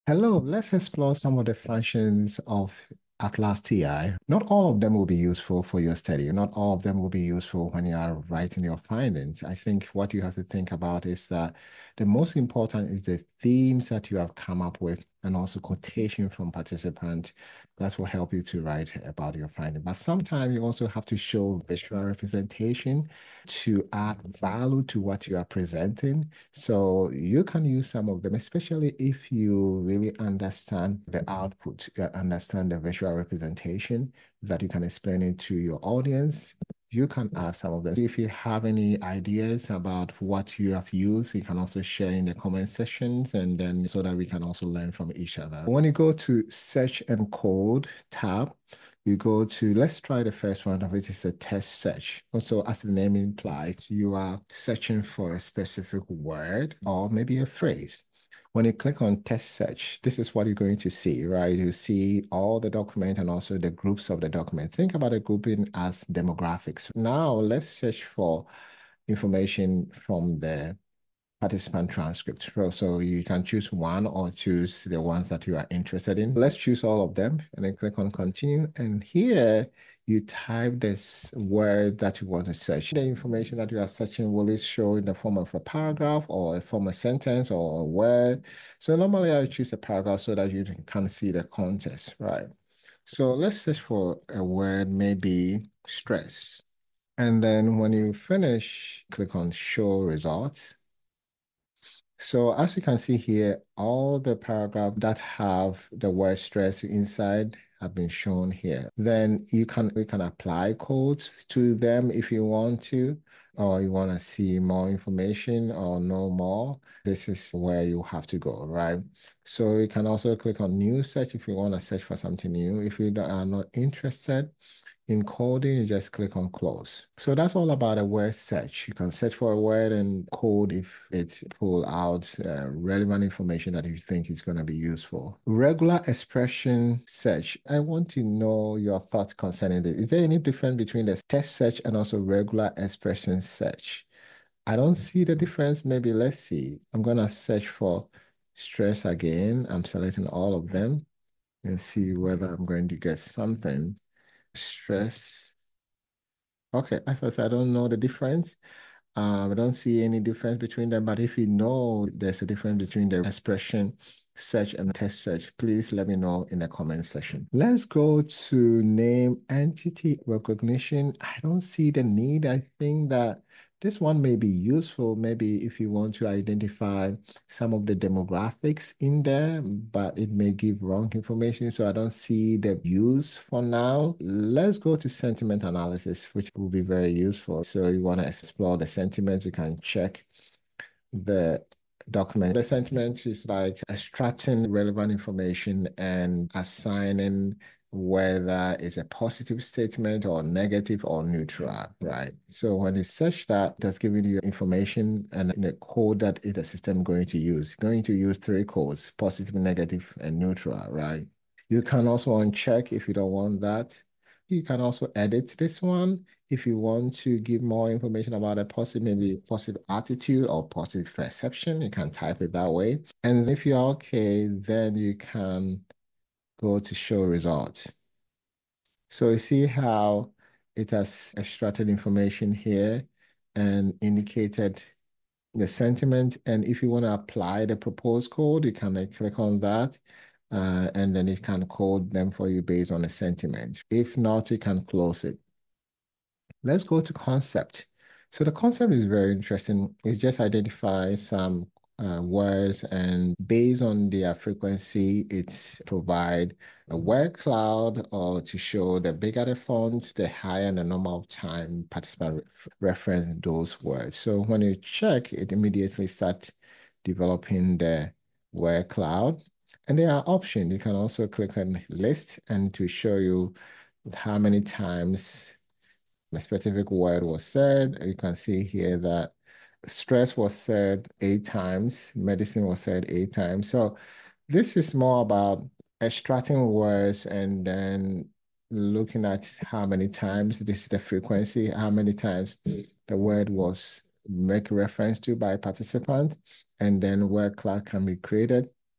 Hello, let's explore some of the functions of ATLAS.ti. Not all of them will be useful for your study. Not all of them will be useful when you are writing your findings. I think what you have to think about is that the most important is the themes that you have come up with and also quotation from participants. That will help you to write about your finding. But sometimes you also have to show visual representation to add value to what you are presenting. So you can use some of them, especially if you really understand the output, you understand the visual representation, that you can explain it to your audience. You can add some of them. If you have any ideas about what you have used, you can also share in the comment sections and then so that we can also learn from each other. When you go to search and code tab, you go to, let's try the first one, which is a test search. Also, as the name implies, you are searching for a specific word or maybe a phrase. When you click on test search, this is what you're going to see, right? You see all the document and also the groups of the document. Think about the grouping as demographics. Now let's search for information from the participant transcript. So you can choose one or choose the ones that you are interested in. Let's choose all of them and then click on continue. And here you type this word that you want to search. The information that you are searching will it show in the form of a paragraph or a form of sentence or a word. So normally I choose a paragraph so that you can see the context, right? So let's search for a word, maybe stress. And then when you finish, click on show results. So as you can see here, all the paragraphs that have the word stress inside have been shown here. Then you can apply codes to them if you want to, or you want to see more information or know more. This is where you have to go, right? So you can also click on new search if you want to search for something new. If you are not interested, in coding, you just click on close. So that's all about a word search. You can search for a word and code if it pull out relevant information that you think is going to be useful. Regular expression search. I want to know your thoughts concerning it. Is there any difference between the test search and also regular expression search? I don't see the difference. Maybe let's see. I'm going to search for stress again. I'm selecting all of them and see whether I'm going to get something. Stress. Okay, as I said, I don't know the difference. I don't see any difference between them, but if you know there's a difference between the expression search and test search, please let me know in the comment section. Let's go to name entity recognition. I don't see the need. I think that this one may be useful, maybe if you want to identify some of the demographics in there, but it may give wrong information. So I don't see the use for now. Let's go to sentiment analysis, which will be very useful. So you want to explore the sentiments, you can check the document. The sentiment is like extracting relevant information and assigning whether it's a positive statement or negative or neutral, right? So when you search that, that's giving you information and the code that is the system going to use. Going to use three codes, positive, negative, and neutral, right? You can also uncheck if you don't want that. You can also edit this one if you want to give more information about a positive, maybe positive attitude or positive perception, you can type it that way. And if you're okay, then you can go to show results. So you see how it has extracted information here and indicated the sentiment. And if you want to apply the proposed code, you can click on that. And then it can code them for you based on the sentiment. If not, you can close it. Let's go to concept. So the concept is very interesting. It just identifies some words and based on their frequency, it provide a word cloud or to show the bigger the font, the higher the number of time participant reference those words. So when you check, it immediately start developing the word cloud. And there are options. You can also click on list and to show you how many times a specific word was said. You can see here that stress was said 8 times, medicine was said 8 times. So this is more about extracting words and then looking at how many times, this is the frequency, how many times the word was make reference to by participant, and then word cloud can be created.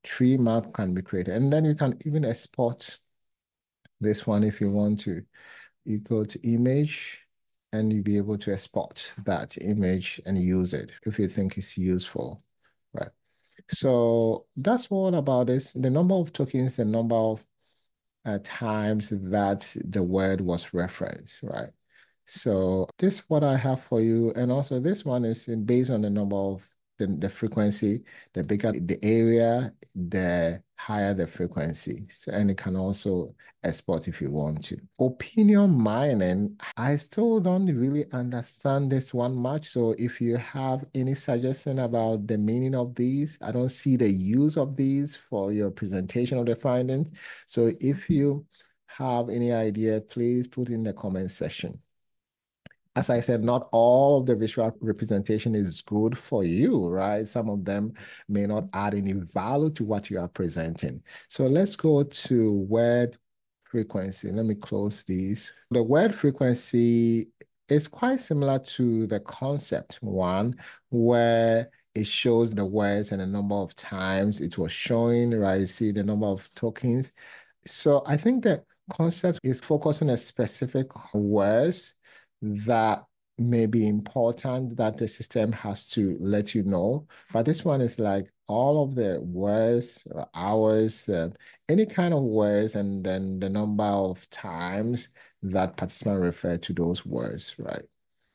tree map can be created. And then you can even export this one if you want to. You go to image and you'll be able to export that image and use it if you think it's useful, right? So that's all about this. The number of tokens, the number of times that the word was referenced, right? So this is what I have for you. And also this one is based on the number of the frequency, the bigger the area, the higher the frequency. So, and it can also export if you want to. Opinion mining, I still don't really understand this one much. So if you have any suggestion about the meaning of these, I don't see the use of these for your presentation of the findings. So if you have any idea, please put in the comment section. As I said, not all of the visual representation is good for you, right? Some of them may not add any value to what you are presenting. So let's go to word frequency. Let me close these. The word frequency is quite similar to the concept one, where it shows the words and the number of times it was showing, right? You see the number of tokens. So I think the concept is focusing on specific words that may be important that the system has to let you know. But this one is like all of the words, hours, any kind of words, and then the number of times that participant referred to those words, right?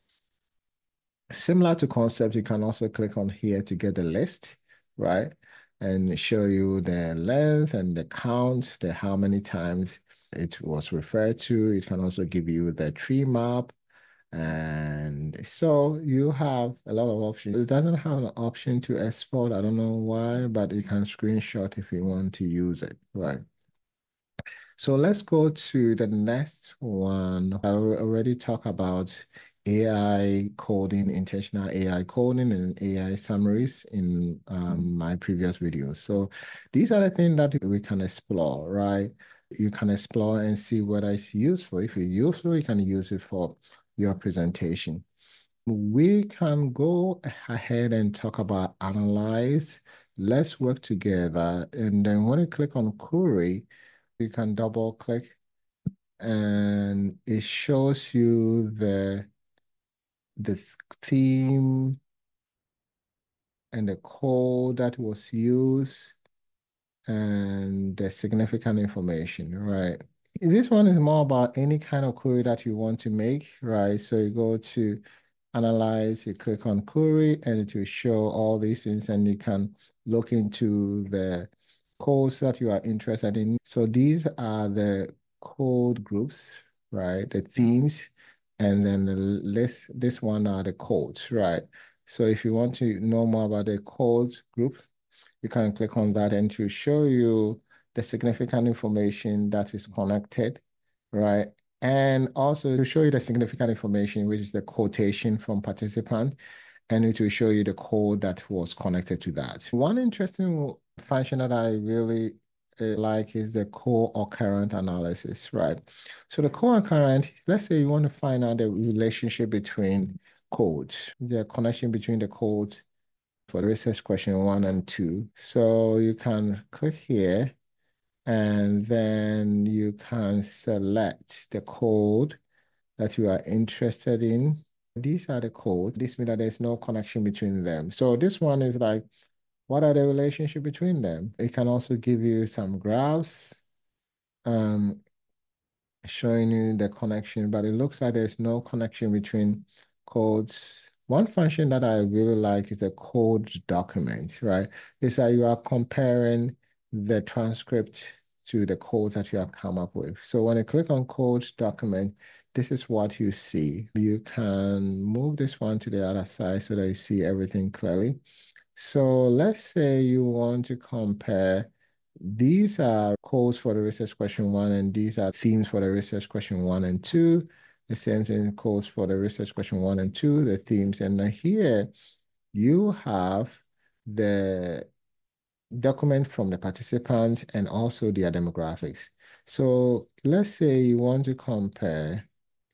Similar to concept, you can also click on here to get the list, right? And show you the length and the count, the how many times it was referred to. It can also give you the tree map. And so you have a lot of options. It doesn't have an option to export. I don't know why, but you can screenshot if you want to use it, right? So let's go to the next one. I already talked about AI coding, intentional AI coding, and AI summaries in my previous videos. So these are the things that we can explore, right? You can explore and see whether it's useful. If it's useful, you can use it for your presentation. We can go ahead and talk about analyze. Let's work together. And then when you click on query, you can double click and it shows you the theme and the code that was used and the significant information, right? This one is more about any kind of query that you want to make, right? So you go to analyze, you click on query, and it will show all these things, and you can look into the codes that you are interested in. So these are the code groups, right? The themes, and then the list, this one are the codes, right? So if you want to know more about the codes group, you can click on that and to show you the significant information that is connected, right? And also to show you the significant information, which is the quotation from participant, and it will show you the code that was connected to that. One interesting function that I really like is the co-occurrent analysis, right? So the co-occurrent, let's say you want to find out the relationship between codes, the connection between the codes for the research question 1 and 2. So you can click here and then you can select the code that you are interested in. These are the codes. This means that there's no connection between them. So this one is like, what are the relationship between them? It can also give you some graphs. Um, showing you the connection, but it looks like there's no connection between codes. One function that I really like is the code document, right? Is that you are comparing the transcript to the codes that you have come up with. So when you click on code document, this is what you see. You can move this one to the other side so that you see everything clearly. So let's say you want to compare, these are codes for the research question 1, and these are themes for the research question 1 and 2. The same thing codes for the research question 1 and 2, the themes. And then here you have the document from the participants and also their demographics. So let's say you want to compare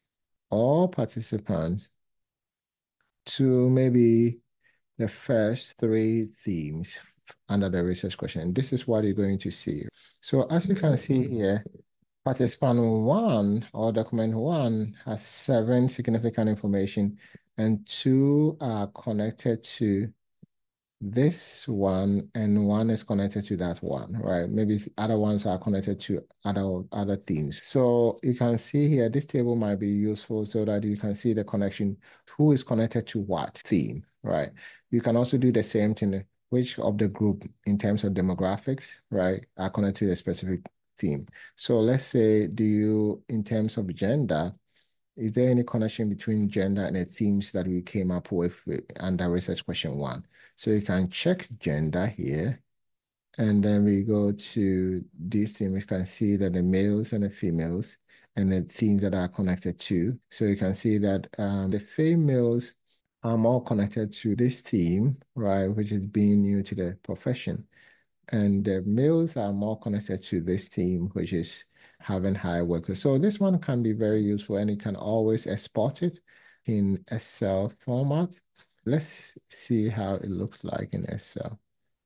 all participants to maybe the first 3 themes under the research question. This is what you're going to see. So as you can see here, participant one or document one has 7 significant information and 2 are connected to this one and one is connected to that one, right? Maybe other ones are connected to other themes. So you can see here, this table might be useful so that you can see the connection, who is connected to what theme, right? You can also do the same thing, which of the group in terms of demographics, right, are connected to a specific theme. So let's say, in terms of gender, is there any connection between gender and the themes that we came up with under research question 1? So you can check gender here, and then we go to this theme. We can see that the males and the females and the themes that are connected to. So you can see that the females are more connected to this theme, right, which is being new to the profession. And the males are more connected to this theme, which is having high workers. So this one can be very useful and you can always export it in Excel format. Let's see how it looks like in Excel.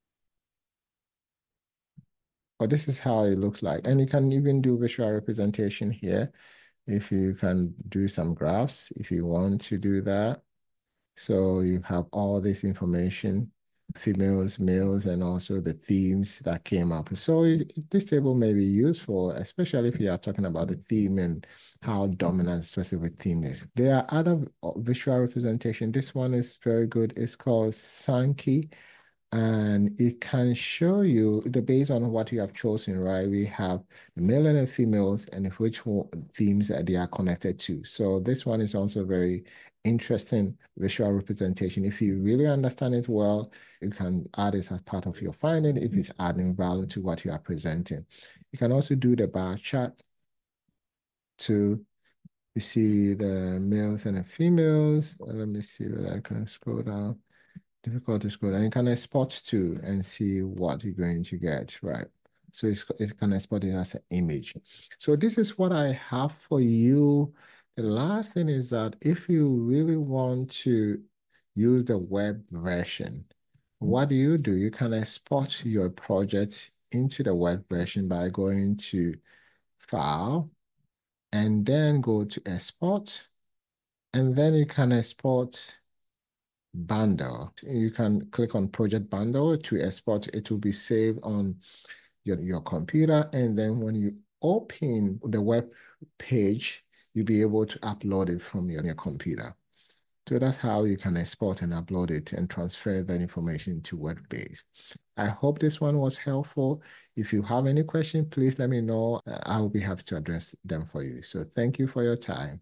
But this is how it looks like. And you can even do visual representation here if you can do some graphs, if you want to do that. So you have all this information, females, males, and also the themes that came up. So this table may be useful, especially if you are talking about the theme and how dominant a specific theme is. There are other visual representation. This one is very good. It's called Sankey, and it can show you based on what you have chosen, right? We have the male and the females and which themes that they are connected to. So this one is also very interesting visual representation. If you really understand it well, you can add it as part of your finding if it's adding value to what you are presenting. You can also do the bar chart to see the males and the females. Let me see whether I can scroll down. Difficult to scroll. And you can export to and see what you're going to get, right? So it can export it as an image. So this is what I have for you. The last thing is that if you really want to use the web version, what do? You can export your project into the web version by going to File and then go to Export. And then you can export bundle. You can click on project bundle to export. It will be saved on your computer. And then when you open the web page, you'll be able to upload it from your computer. So that's how you can export and upload it and transfer that information to web-based. I hope this one was helpful. If you have any questions, please let me know. I will be happy to address them for you. So thank you for your time.